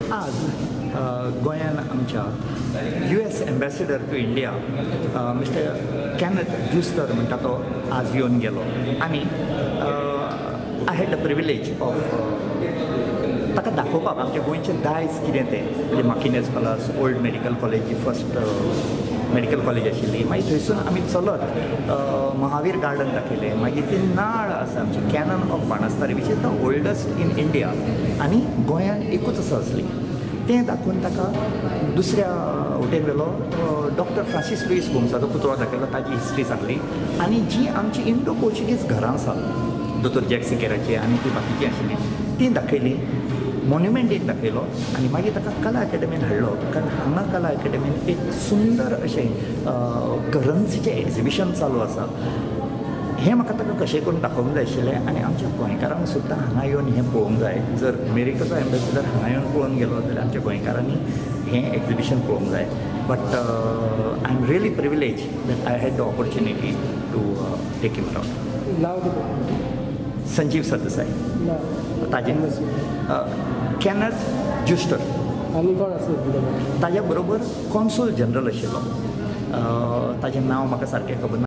आज गोंयान आमच्या US ambassador to India mister Kenneth Juster म्हणटा तो आज येवन गेलो आनी I had the privilege of ताका दाखोवपाक आमच्या गोंयचें दायज कितें तें म्हणजे माकिनेज कलर्स ओल्ड मेडिकल कॉलेज जी फर्स्ट मेडिकल कॉलेज आशिल्ली मागीर थंयसून आमी चलत महावीर गार्डन दाखयलें मागीर ती नाळ आसा आमची cannon of Banastarim which is the oldest in India आनी गोंयान एकूच आसा असली तें दाखोवन ताका दुसऱ्या वटेन गेलो डॉक्टर फ्रांसीस लुईस गोम्साचो पुतळो दाखयलो ताजी हिस्ट्री सांगली आनी जी आमची इंडो पोर्चुगीज घरां आसा दोतोर जॅक सिकेराची आनी ती बाकीची आशिल्ली ती दाखयली मॉन्युमेंट एक दाखयलो आनी मागीर ताका कला अकॅडमीन हाडलो कारण हांगा कला अकॅडमीन एक सुंदर अशें करन्सीचें एक्झिबिशन चालू आसा हें म्हाका ताका कशें करून दाखोवंक जाय आशिल्लें आनी आमच्या गोंयकारांक सुद्दां हांगा येवन हें पळोवंक जाय जर अमेरिकेचो एम्बेसिडर हांगा येवन पळोवन गेलो जाल्यार आमच्या गोंयकारांनी हें एक्झिबिशन पळोवंक जाय but I am really privilege that I had the opportunity to take him around Sanjeev Sardesai ताजे कॅनथ ज्युस्टर आनी कोण आसा ताज्या बरोबर कॉन्सूल जनरल आशिल्लो ताजें नांव म्हाका सारकें खबर ना